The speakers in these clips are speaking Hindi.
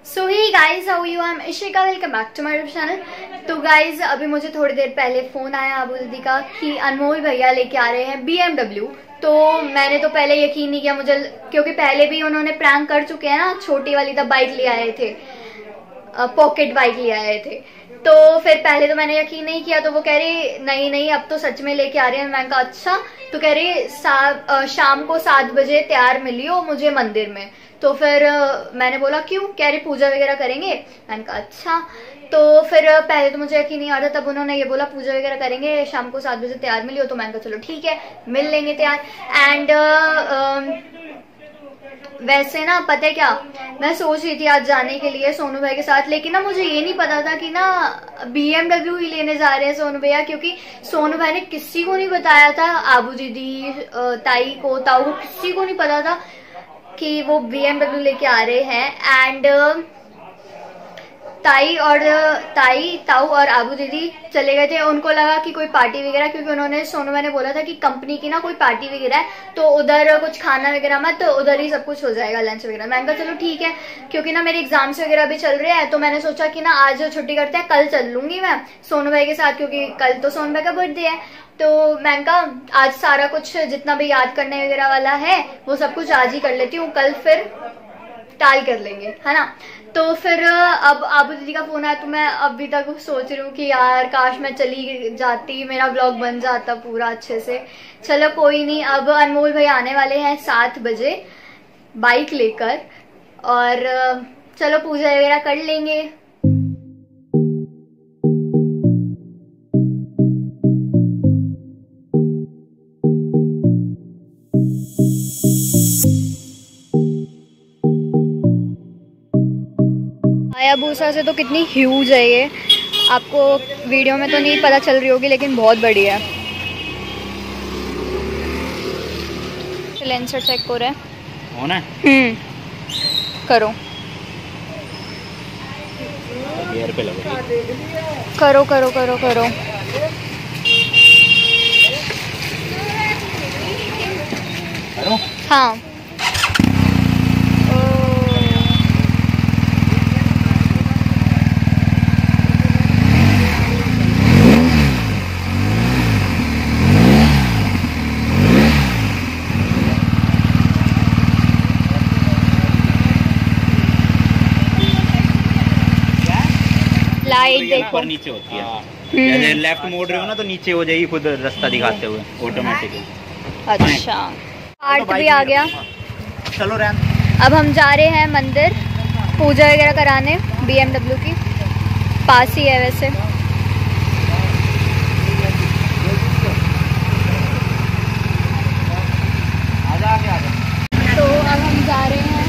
So hi guys, how you? I am Ishika, welcome back to my YouTube channel. तो गाइज अभी मुझे थोड़ी देर पहले फोन आया अबू दीदी का कि अनमोल भैया लेके आ रहे हैं BMW। तो मैंने तो पहले यकीन नहीं किया मुझे, क्योंकि पहले भी उन्होंने प्रैंक कर चुके हैं ना, छोटी वाली तब बाइक ले आए थे, पॉकेट बाइक ले आए थे। तो फिर पहले तो मैंने यकीन नहीं किया, तो वो कह रही नहीं नहीं अब तो सच में लेके आ रहे हैं। मैंने कहा अच्छा। तो कह रही शाम को 7 बजे तैयार मिलियो मुझे मंदिर में। तो फिर मैंने बोला क्यों? कह रही पूजा वगैरह करेंगे। मैंने कहा अच्छा। तो फिर पहले तो मुझे यकीन नहीं आ रहा, तब उन्होंने ये बोला पूजा वगैरह करेंगे, शाम को 7 बजे तैयार मिलियो। तो मैंने कहा चलो ठीक है, मिल लेंगे तैयार। एंड वैसे ना पता है क्या, मैं सोच रही थी आज जाने के लिए सोनू भाई के साथ, लेकिन ना मुझे ये नहीं पता था कि ना BMW ही लेने जा रहे हैं सोनू भैया, क्योंकि सोनू भाई ने किसी को नहीं बताया था, आबू दीदी, ताई को, ताऊ को, किसी को नहीं पता था कि वो BMW लेके आ रहे हैं। एंड ताऊ और आबू दीदी चले गए थे। उनको लगा कि कोई पार्टी वगैरह, क्योंकि उन्होंने सोनू मैंने बोला था कि कंपनी की ना कोई पार्टी वगैरह है, तो उधर कुछ खाना वगैरह मत, तो उधर ही सब कुछ हो जाएगा, लंच वगैरह। मैंने कहा चलो ठीक है, क्योंकि ना मेरे एग्जाम्स वगैरह भी चल रहे हैं, तो मैंने सोचा कि ना आज छुट्टी करते हैं, कल चल लूंगी मैं सोनू भाई के साथ, क्योंकि कल तो सोनू भाई का बर्थडे है। तो मैंने कहा आज सारा कुछ जितना भी याद करने वगैरह वाला है वो सब कुछ आज ही कर लेती हूँ, कल फिर टाल कर लेंगे, है ना। तो फिर अब आबू दीदी का फोन आया, तो मैं अभी तक सोच रही हूँ कि यार काश मैं चली जाती, मेरा व्लॉग बन जाता पूरा अच्छे से। चलो कोई नहीं, अब अनमोल भाई आने वाले हैं 7 बजे बाइक लेकर, और चलो पूजा वगैरह कर लेंगे। हायाबुसा से तो कितनी ह्यूज है ये, आपको वीडियो में तो नहीं पता चल रही होगी, लेकिन बहुत बड़ी है। लेंसर चेक हो रहा है, होना है? करो गियर पे लगो, करो करो करो करो। हाँ लाइट देखो, नीचे होती है, जैसे लेफ्ट मोड़ रहे हो ना तो नीचे हो जाएगी खुद रास्ता दिखाते हुए ऑटोमेटिकली। अच्छा पार्ट भी आ गया। चलो रैन, अब हम जा रहे हैं मंदिर पूजा वगैरह कराने, BMW की पास ही है वैसे। तो अब हम जा रहे हैं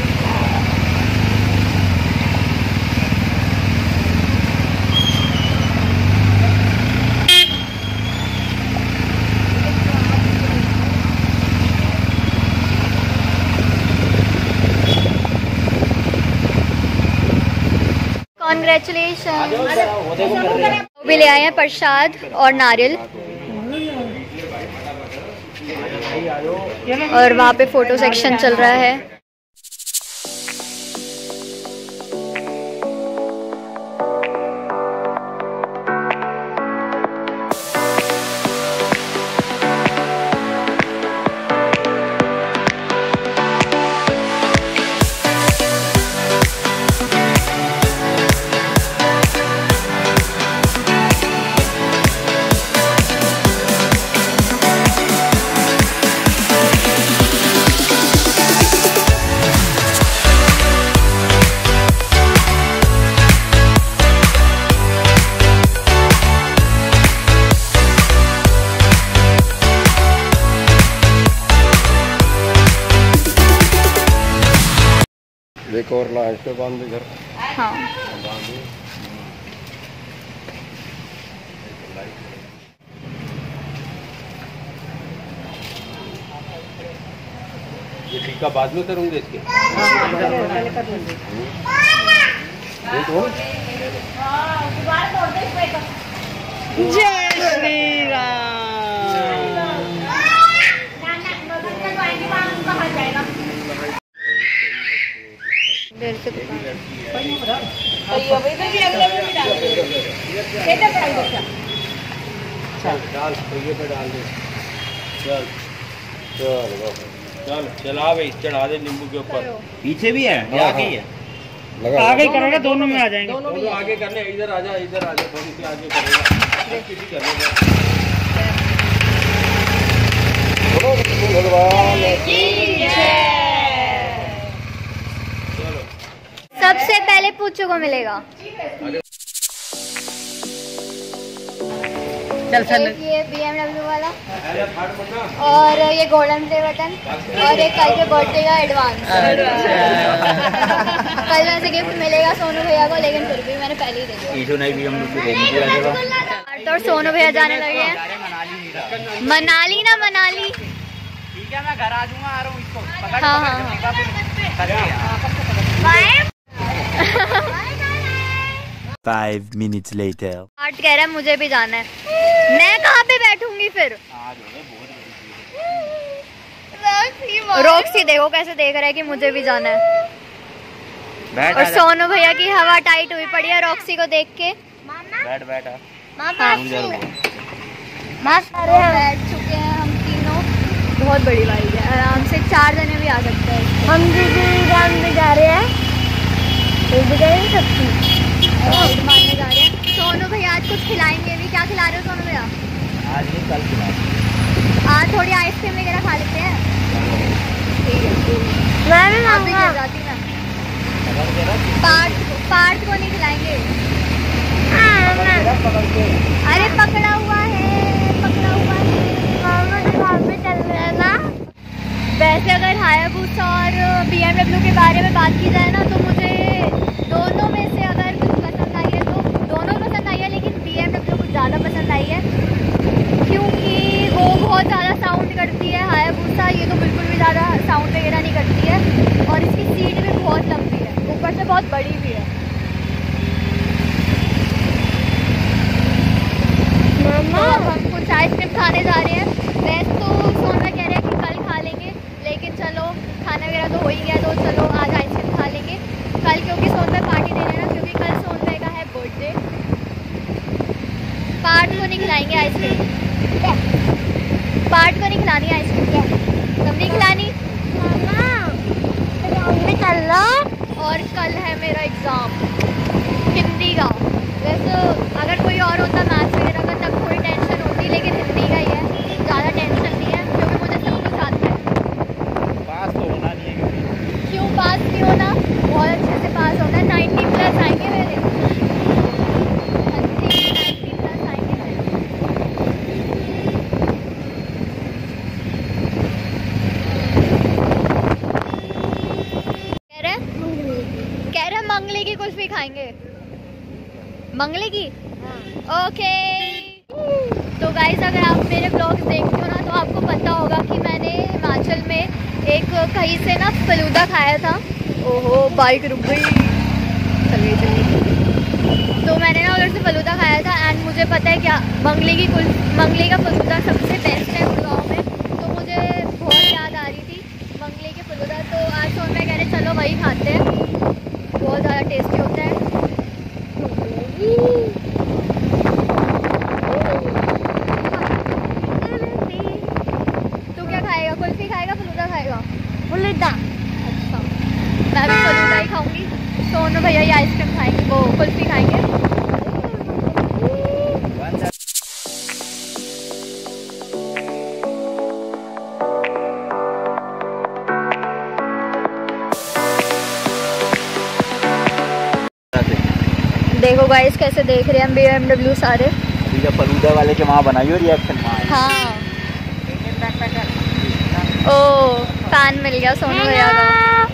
कांग्रेचुलेशन। भी ले आए हैं प्रसाद और नारियल, और वहाँ पे फोटो सेक्शन चल रहा है। एक और लाइन पे बांध इधर। हाँ ये टीका बाद में करूंगे इसके। जय श्री राम। देर से डाल पहिए पे डाल दे। चल चल चला भाई, चढ़ा दे नींबू के ऊपर। पीछे भी है या आगे ही है? आगे करेगा, दोनों में आ जाएंगे। दोनों आगे करने, इधर आजा, इधर आजा, थोड़ी सी आगे करेगा, किसी करने। सबसे पहले पूछो को मिलेगा। एक ये BMW वाला और ये गोल्डन प्ले बटन और एक कल के बर्थडे का एडवांस। कल में से गिफ्ट मिलेगा सोनू भैया को, लेकिन फिर भी मैंने पहले ही दे दिया। तो सोनू भैया जाने लगे हैं मनाली ना मनाली। ठीक है, मैं घर आ जाऊंगा, आ रहा हूँ इसको पकड़। हाँ 5 minutes later. आर्ट कह रहा है मुझे भी जाना है। मैं कहाँ पे बैठूंगी फिर? रॉक्सी देखो कैसे देख रहा है कि मुझे भी जाना है। और सोनू भैया की हवा टाइट हुई पड़ी है रॉक्सी को देख के। बैठ बैठ। बैठ चुके हैं हम तीनों। बहुत बड़ी बाइक है, आराम से 4 जने भी आ सकते हैं। हम भी जा रहे हैं, मारने जा रहे हैं। सोनू भैया आज कुछ खिलाएंगे भी। क्या खिला रहे हो सोनू भैया? आज नहीं, कल खिलाएंगे। आज थोड़ी आइसक्रीम वगैरह खा लेते हैं। ठीक है, मैं भी गिर जाती ना। पार्ट को नहीं खिलाएंगे। अरे पकड़ा हुआ है, पकड़ा हुआ है। चल रहे हैं ना। वैसे अगर हायाबुसा और BMW के बारे में बात की जाए ना, तो मुझे दोनों में से अगर कुछ पसंद आई है तो दोनों पसंद आई है, लेकिन BMW कुछ ज़्यादा पसंद आई है क्योंकि वो बहुत ज़्यादा साउंड करती है। हायाबुसा ये तो बिल्कुल भी ज़्यादा साउंड वगैरह नहीं करती है और इसकी सीट भी बहुत लंबी है, ऊपर से बहुत बड़ी भी है। तो हम कुछ आइसक्रीम खाने जा रहे हैं। वैसे तो सोना कह रहे हैं कि कल खा लेंगे, लेकिन चलो खाना वगैरह तो हो ही गया, तो चलो आज आइसक्रीम खा लेंगे कल, क्योंकि सोन पे पार्टी दे रहे ना, क्योंकि कल सोन पे का है बर्थडे। पार्ट को नहीं खिलाएंगे आइसक्रीम, पार्ट को नहीं खिलानी आइसक्रीम। कब नहीं खिलानी? और कल है मेरा एग्ज़ाम हिंदी का। वैसे अगर कोई और होता मैथ्स वगैरह का तब कोई टेंशन होती, लेकिन हिंदी का ही है, ज़्यादा टेंशन नहीं है क्योंकि मुझे सब कुछ आता है। पास तो होना नहीं है। क्यों पास नहीं होना? बहुत अच्छे से पास होना है। 90+ आएंगे मेरे। 90+ आएंगे मेरे। कह रहे मंगले की कुल्फी खाएंगे। मंगले की? ओके। तो गाइस अगर आप मेरे ब्लॉग्स देखते हो ना, तो आपको पता होगा कि मैंने हिमाचल में एक कहीं से ना फलूदा खाया था। ओहो बाइक रुक गई, चलिए चलिए। तो मैंने ना उधर से फलूदा खाया था एंड मुझे पता है क्या, मंगले का फलूदा सबसे बेस्ट है गुड़गांव में। तो मुझे बहुत याद आ रही थी मंगले के फलूदा। तो आज सोन में कह रहे चलो वही खाते हैं, बहुत ज़्यादा टेस्टी होता है। तू क्या खाएगा? कुल्फी खाएगा फलूदा खाएगा? फलूदा। अच्छा, मैं भी फलूदा ही खाऊंगी। सोनू भैया ये आइसक्रीम खाएंगे, वो कुल्फी खाएंगे। देखो गाइस कैसे देख रहे हैं हम BMW सारे। अभी जब फलूदा वाले के वहाँ बनाई हो रिएक्शन। हाँ। ओ फैन मिल गया सोनू भैया का।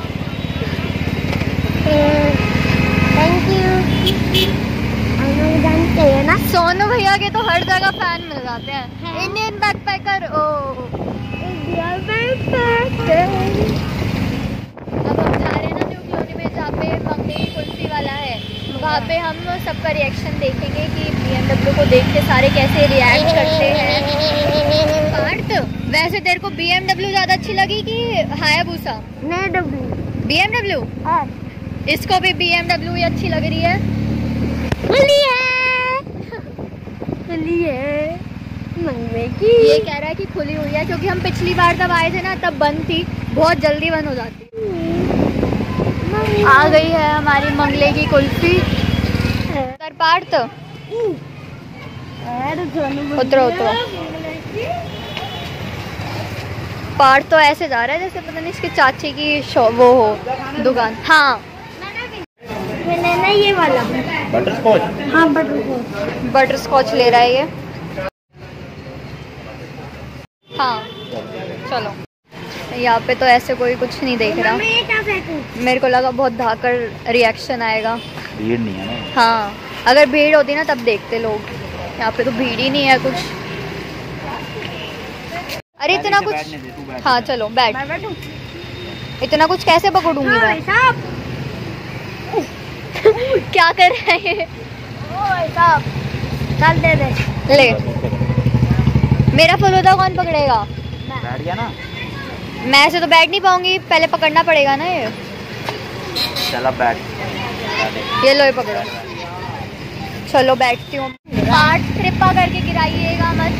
Thank you. जानते हैं ना सोनू भैया के तो हर जगह फैन मिल जाते हैं। Indian backpacker. Indian backpacker. अब हम जा रहे हैं ना न्यू कॉलोनी में, जहाँ पे मंगली कुल्फी वाला है। वहाँ पे हम सबका रिएक्शन देखेंगे कि BMW को देख के सारे कैसे रिएक्ट करते हैं। पार्थ वैसे तेरे को BMW ज़्यादा अच्छी लगी कि हायाबुसा? BMW। BMW? इसको भी BMW ही अच्छी लग रही है। खुली है मंगवे की। ये कह रहा है कि खुली हुई है क्योंकि हम पिछली बार तब आए थे ना, तब बंद थी, बहुत जल्दी बंद हो जाती। आ गई है हमारी मंगले की कुल्फी। कर पार्थ उतरो उतरो। पार्थ तो ऐसे जा रहा है जैसे पता नहीं इसके चाची की वो हो दुकान। हाँ ये वाला बटर स्कॉच। हाँ बटर स्कॉच ले रहा है ये। हाँ चलो। यहाँ पे तो ऐसे कोई कुछ नहीं देख रहा। मेरे को लगा बहुत धाकड़ रिएक्शन आएगा। भीड़ नहीं है ना। हाँ अगर भीड़ होती ना तब देखते लोग। यहाँ पे तो भीड़ ही नहीं है कुछ। अरे इतना कुछ। हाँ चलो बैठ। इतना कुछ कैसे पकड़ूंगी मैं? क्या कर रहे हैं? चल दे दे। ले मेरा फलूदा कौन पकड़ेगा? बैठ गया ना। मैं ऐसे तो बैठ नहीं पाऊंगी, पहले पकड़ना पड़ेगा ना ये। चल अब बैठ। ये लो ये पकड़ो। चलो बैठती हूँ। पार्ट कृपा करके गिराइएगा मत,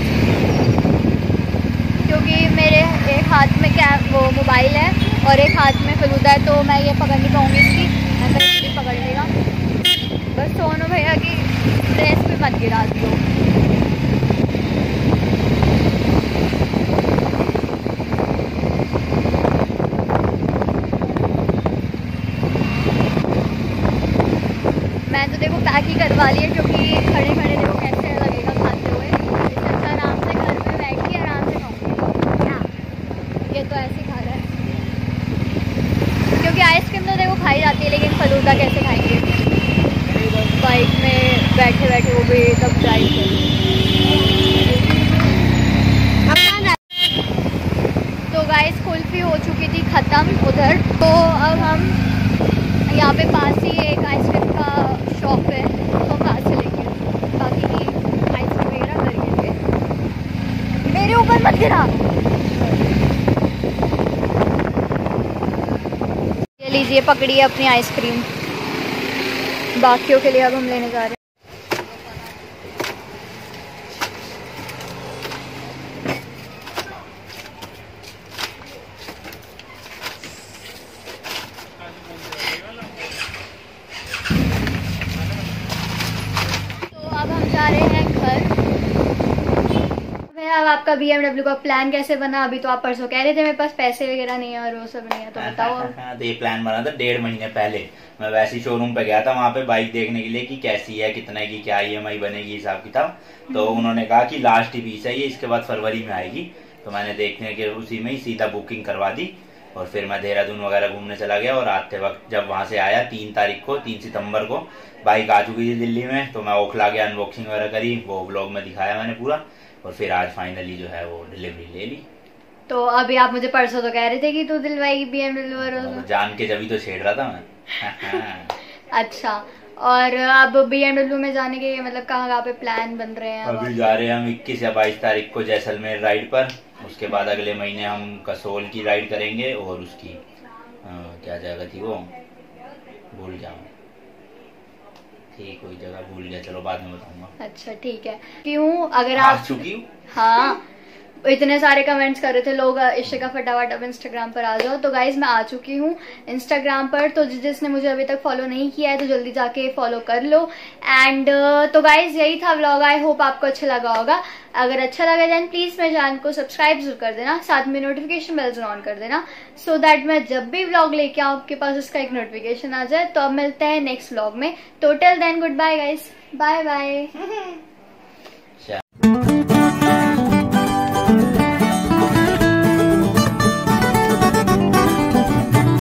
क्योंकि मेरे एक हाथ में क्या वो मोबाइल है और एक हाथ में फलूदा है, तो मैं ये पकड़ नहीं पाऊंगी इसकी। मैं इसकी पकड़ लेगा। बस सोनू भैया की ड्रेस भी मत गिरा दियो। मैं तो देखो पैक ही करवा लिया, क्योंकि खड़े खड़े देखो कैसे लगेगा खाते हुए। इससे अच्छा आराम से घर में बैठ के आराम से खाऊंगी। ये तो ऐसे खा रहा है, क्योंकि आइसक्रीम तो देखो खाई जाती है, लेकिन फलूदा कैसे खाएंगे बाइक में बैठे बैठे, वो भी तब ड्राइव तो गाइस कुल्फी हो चुकी थी ख़त्म उधर। तो अब हम यहाँ पे पास ही एक आइसक्रीम का शॉप है, तो वहाँ से लेंगे बाकी की आइसक्रीम वगैरह कर लेंगे। मेरे ऊपर मत गिरा। ये लीजिए पकड़िए अपनी आइसक्रीम। बाकियों के लिए अब हम लेने जा रहे हैं। अब हम जा रहे हैं घर। अब आपका BMW का प्लान कैसे बना? अभी तो आप परसों कह रहे थे मेरे पास पैसे वगैरह नहीं है और वो सब नहीं है, तो बताओ अब। तो ये प्लान बना था 1.5 महीने पहले। मैं वैसे ही शोरूम पे गया था वहाँ पे बाइक देखने के लिए कि कैसी है, कितने की क्या EMI बनेगी, हिसाब किताब। तो उन्होंने कहा कि लास्ट ही पीस है ये, इसके बाद फरवरी में आएगी। तो मैंने देखने के उसी में ही सीधा बुकिंग करवा दी और फिर मैं देहरादून वगैरह घूमने चला गया। और आते वक्त जब वहां से आया 3 सितंबर को बाइक आ चुकी थी दिल्ली में, तो मैं ओखला गया, अनबॉक्सिंग वगैरह करी, वो व्लॉग में दिखाया मैंने पूरा। और फिर आज फाइनली जो है वो डिलीवरी ले ली। तो अभी आप मुझे परसों तो कह रहे थे कि तू दिलवाएगी BMW। जान के जब तो छेड़ रहा था मैं। अच्छा, और अब BMW में जाने के मतलब कहाँ पे प्लान बन रहे हैं? अभी जा रहे हैं हम 21 या 22 तारीख को जैसलमेर राइड पर। उसके बाद अगले महीने हम कसोल की राइड करेंगे और उसकी क्या जगह थी वो भूल गया थी, कोई जगह भूल गया, चलो बाद में बताऊंगा। अच्छा ठीक है। क्यों अगर आप चुकी हूँ। हाँ इतने सारे कमेंट्स कर रहे थे लोग, इशिका फटाफट अब इंस्टाग्राम पर आ जाओ। तो गाइज मैं आ चुकी हूँ इंस्टाग्राम पर, तो जिसने मुझे अभी तक फॉलो नहीं किया है तो जल्दी जाके फॉलो कर लो। एंड तो गाइज यही था व्लॉग। आई होप आपको अच्छा लगा होगा। अगर अच्छा लगा देन प्लीज मेरे चैनल को सब्सक्राइब जरूर कर देना, साथ में नोटिफिकेशन बेल ऑन कर देना, सो दैट मैं जब भी व्लॉग लेके आऊँ आपके पास उसका एक नोटिफिकेशन आ जाए। तो अब मिलते हैं नेक्स्ट व्लॉग में। तो till then good bye guys, bye bye.